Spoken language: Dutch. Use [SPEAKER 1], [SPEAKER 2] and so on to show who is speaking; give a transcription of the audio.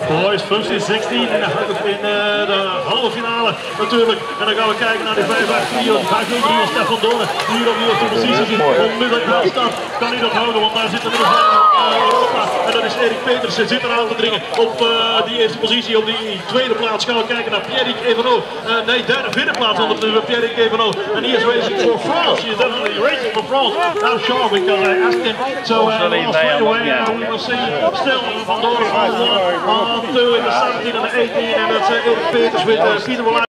[SPEAKER 1] Boys 15-16 in de halve finale natuurlijk. En dan gaan we kijken naar de 5-8 trio. De 5-0 trio Stefan Doorn, die hier op de eerste positie zit. Onmiddellijk naast staat, kan hij dat houden, want daar zit er nog Europa. En dat is Erik Petersen, zit er aan te dringen op die eerste positie. Op die tweede plaats gaan we kijken naar Pierrick Eveneau. Nee, vierde plaats onder Pierrick Eveneau. And he is racing for France. He is definitely racing for France. Now sure, because I asked him. So straight away we will see still Van Doorn on 2 in the 17 and the 18. And that's Erik Peters with Peter Wallach.